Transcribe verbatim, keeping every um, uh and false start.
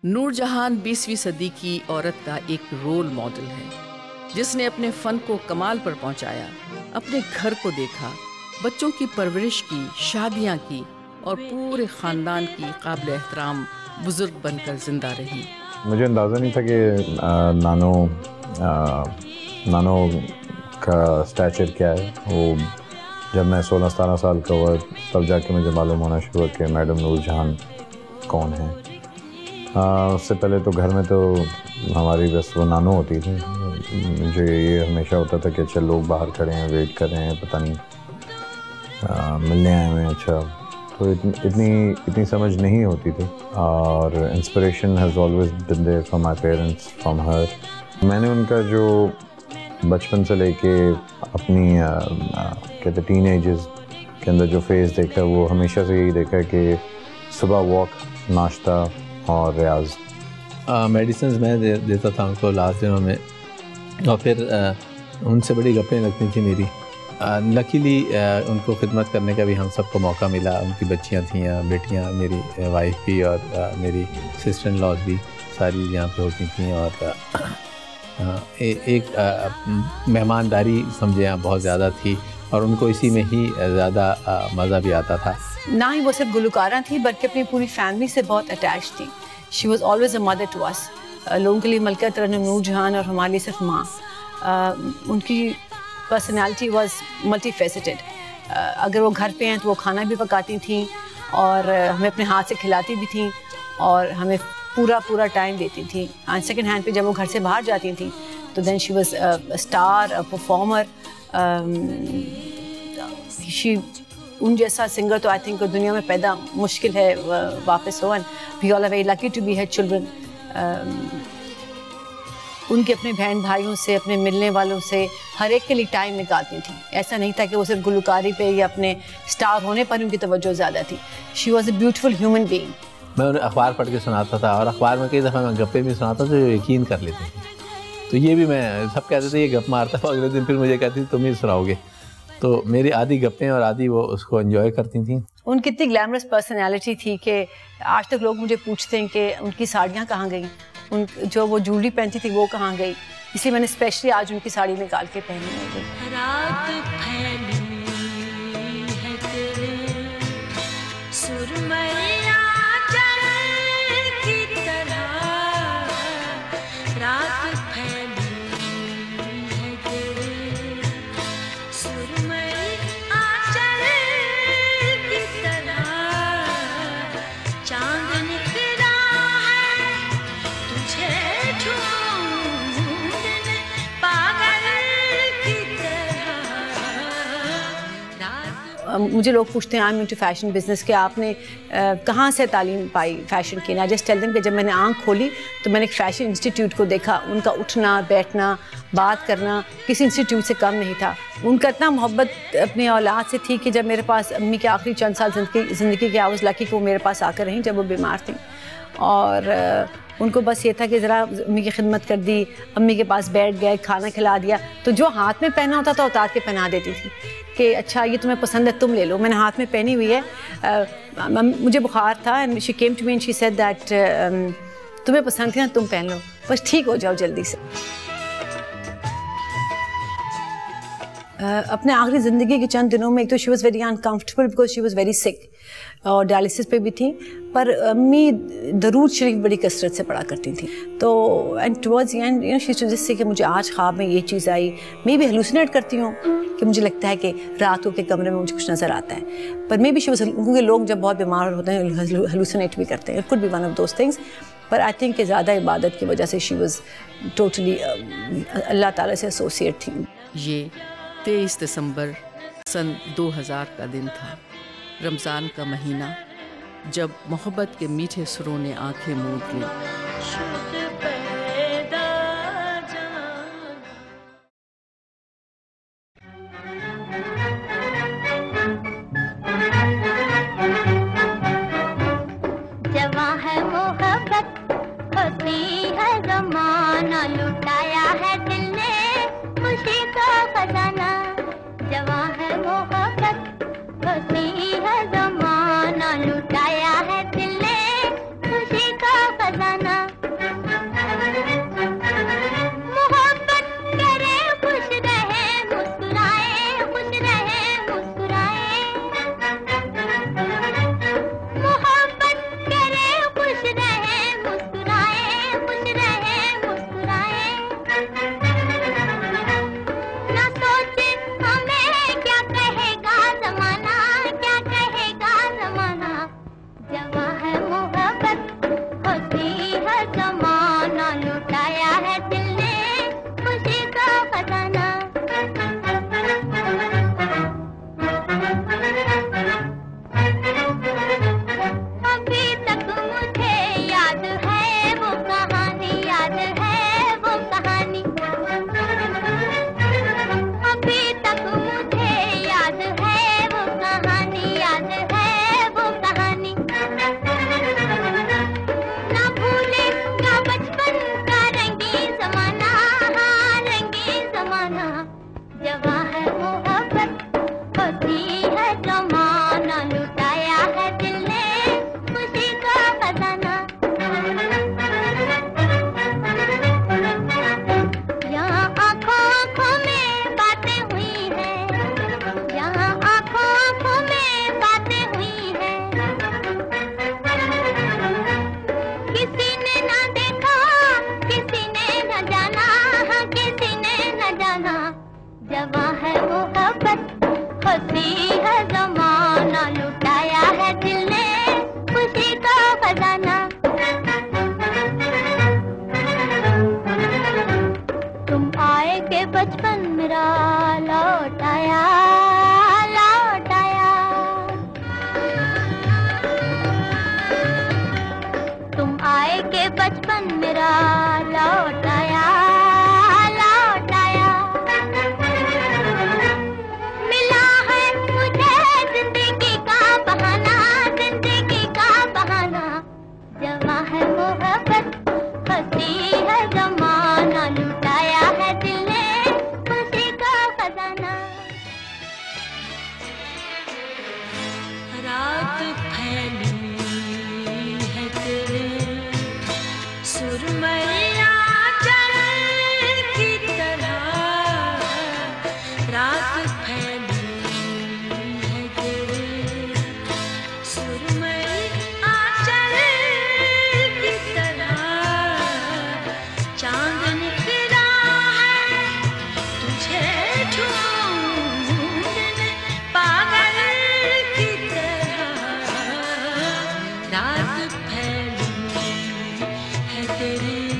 नूरजहान बीसवीं सदी की औरत का एक रोल मॉडल है, जिसने अपने फ़न को कमाल पर पहुंचाया, अपने घर को देखा, बच्चों की परवरिश की, शादियां की और पूरे ख़ानदान की काबिल एहतराम बुज़ुर्ग बनकर ज़िंदा रही। मुझे अंदाज़ा नहीं था कि आ, नानो आ, नानो का स्टैचर क्या है। वो जब मैं सोलह सतारह साल का हुआ तब जाके मुझे मालूम होना शुरू हुआ कि मैडम नूरजहान कौन है। उससे पहले तो घर में तो हमारी बस वो नानो होती थी। मुझे ये हमेशा होता था कि अच्छा लोग बाहर खड़े हैं, वेट कर रहे हैं, पता नहीं आ, मिलने आए हुए हैं। अच्छा, तो इतनी इतनी इतनी समझ नहीं होती थी। और inspiration has always been there from my parents, from her. मैंने उनका जो बचपन से लेके अपनी कहते टीन एजेस के अंदर जो फेज़ देखा, वो हमेशा से यही देखा है कि सुबह वॉक, नाश्ता और रियाज। मेडिसिन मैं दे, देता था उनको लास्ट दिनों में, और फिर आ, उनसे बड़ी गप्पें लगती थी मेरी। लकीली उनको खिदमत करने का भी हम सबको मौका मिला। उनकी बच्चियां थीं, बेटियां, मेरी वाइफ भी और आ, मेरी सिस्टर इन लॉज भी सारी यहाँ पे होती थी। और आ, ए, एक मेहमानदारी समझे यहाँ बहुत ज़्यादा थी, और उनको इसी में ही ज़्यादा मज़ा भी आता था। ना ही वो सिर्फ गुलकारा थी बल्कि अपनी पूरी फैमिली से बहुत अटैच थी। She was always a mother to us. लोगों के लिए मलका तरन्नुम नूरजहान और हमारे लिए सिर्फ माँ। uh, उनकी पर्सनैलिटी वॉज मल्टी फेसेटेड। अगर वो घर पे हैं तो वो खाना भी पकाती थी और हमें अपने हाथ से खिलाती भी थी और हमें पूरा पूरा टाइम देती थी। एंड सेकेंड हैंड पे जब वो घर से बाहर जाती थी तो then she was a star, a performer. She उन जैसा सिंगर तो आई थिंक दुनिया में पैदा मुश्किल है वापस हो। And we all are very lucky to be her children. उनके अपने बहन भाइयों से, अपने मिलने वालों से हर एक के लिए टाइम निकालती थी। ऐसा नहीं था कि वो सिर्फ गुलकारी पे या अपने स्टार होने पर उनकी तवज्जो ज़्यादा थी। She was a beautiful human being. मैं उन्हें अखबार पढ़ के सुनाता था, और अखबार में कई दफ़ा मैं गप्पे भी सुनाता था जो यकीन कर लेते थे। तो ये भी मैं सब कहते थे ये गप मारता था, अगले दिन फिर मुझे कहती तुम ही सुनाओगे। तो मेरी आधी गप्पें और आधी वो उसको एंजॉय करती थी। उनकी इतनी ग्लैमरस पर्सनैलिटी थी कि आज तक लोग मुझे पूछते हैं कि उनकी साड़ियाँ कहाँ गई, उन जो वो ज्वेलरी पहनती थी वो कहाँ गई। इसलिए मैंने स्पेशली आज उनकी साड़ी निकाल के पहनी मुझे लोग पूछते हैं I am into fashion business कि आपने uh, कहाँ से तालीम पाई फ़ैशन की। ना जस्ट टेल देम कि जब मैंने आंख खोली तो मैंने एक फ़ैशन इंस्टीट्यूट को देखा। उनका उठना बैठना बात करना किसी इंस्टीट्यूट से कम नहीं था। उनका इतना मोहब्बत अपनी औलाद से थी कि जब मेरे पास अम्मी के आखिरी चंद साल ज़िंदगी ज़िंदगी के आई वाज़ लकी कि वो मेरे पास आकर रहीं जब वो बीमार थी। और uh, उनको बस ये था कि ज़रा अम्मी की खिदमत कर दी, अम्मी के पास बैठ गए, खाना खिला दिया। तो जो हाथ में पहना होता था उतार के पहना देती थी कि अच्छा ये तुम्हें पसंद है तुम ले लो। मैंने हाथ में पहनी हुई है। uh, मुझे बुखार था and she came to me and she said that तुम्हें पसंद है ना तुम पहन लो, बस ठीक हो जाओ जल्दी से। uh, अपने आखिरी ज़िंदगी के चंद दिनों में एक तो she was very uncomfortable because she was very sick और डायलिसिस पे भी थी। पर अम्मी दरूद शरीफ बड़ी कसरत से पढ़ा करती थी। तो and towards the end you know she used to say कि मुझे आज ख्वाब में ये चीज़ आई। मैं भी हेलुसिनेट करती हूँ कि मुझे लगता है कि रात को के कमरे में मुझे कुछ नज़र आता है। पर मे बी शी वाज, क्योंकि लोग जब बहुत बीमार होते हैं हेलुसिनेट भी करते हैं। It could be one of those things. पर आई थिंक कि ज़्यादा इबादत की वजह से शी वाज टोटली अल्लाह ताला से एसोसिएट थी। ये तेईस दिसंबर सन दो हज़ार का दिन था, रमज़ान का महीना, जब मोहब्बत के मीठे सुरों ने आंखें मूंद लीं। जवां है मोहब्बत, होती है ज़माना, लुटाया है दिल ने खुशी का खजाना। जवां है मोहब्बत, होती है ज़माना, लुटाया है दिल ने खुशी का खजाना। न देखा, किसी ने न जाना, हाँ किसी ने न जाना। जवां है मोहब्बत, होती है ज़माना, लुटाया है दिल ने खुशी का खजाना। तुम आए के बचपन मेरा लौट आया, लौट आया। तुम आए के बचपन मेरा लौट आया, लौट आया। मिला है मुझे जिंदगी का बहाना, जिंदगी का बहाना। जवां है मोहब्बत, हंसी है ज़माना, लुटाया है दिल ने खुशी का खजाना। रात फैली है तेरे सुरमैया चल की तरह, रात फैली है तेरे सुरमैया चल की तरह। चांद निकला है तुझे ढूंढने पागल की तरह, रात फैली है तेरे